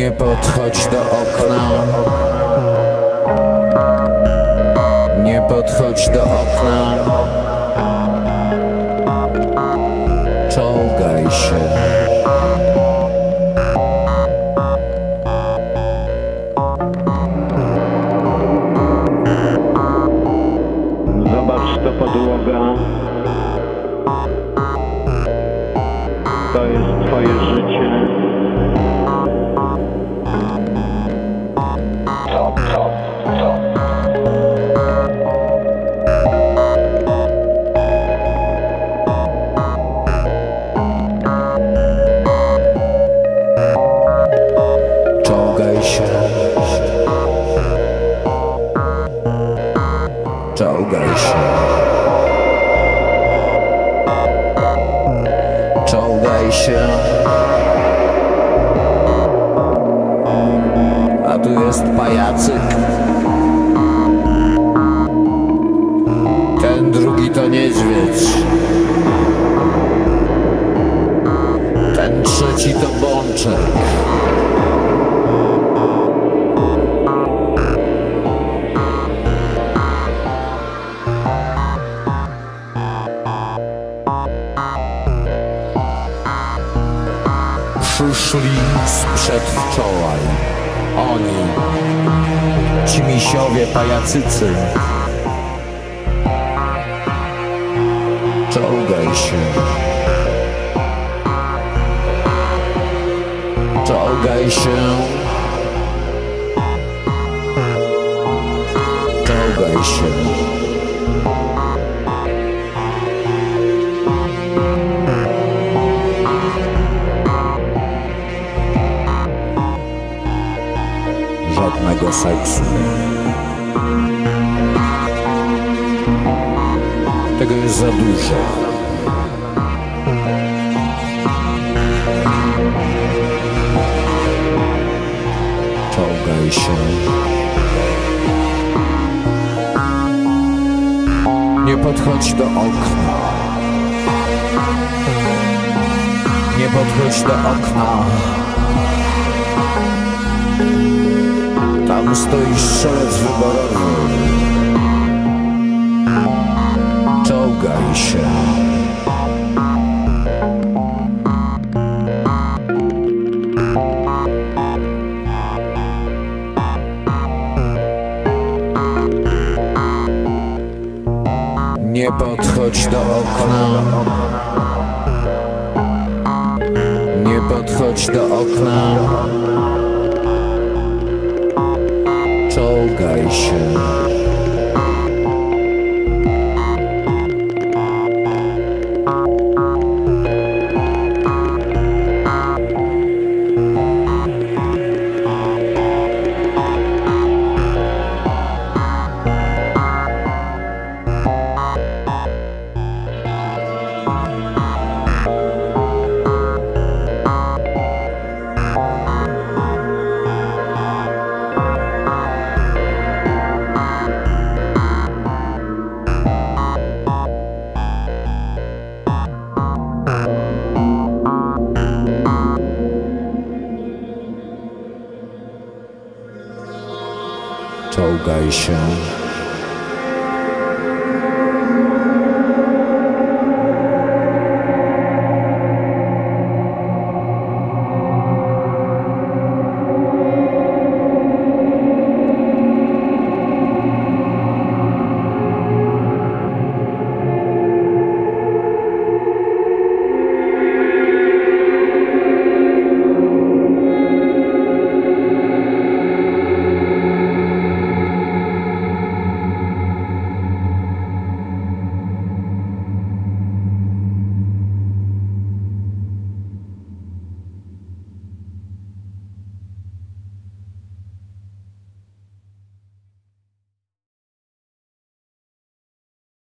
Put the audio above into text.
Nie podchodź do okna. Nie podchodź do okna. Czołgaj się. Zobacz, to podłoga. To jest twoje życie. Czołgaj się. Czołgaj się. Czołgaj się. A tu jest pajacyk. Ten drugi to niedźwiedź. Ten trzeci to bączek. Przyszli sprzed wczoraj. Oni, ci misiowie pajacycy. Czołgaj się. Czołgaj się. Czołgaj się. Żadnego seksu. Tego jest za dużo. Czołgaj się. Nie podchodź do okna. Nie podchodź do okna. Tam stoi strzelec wyborowy. Czołgaj się. Nie podchodź do okna. Nie podchodź do okna. Czołgaj się. Czołgaj się.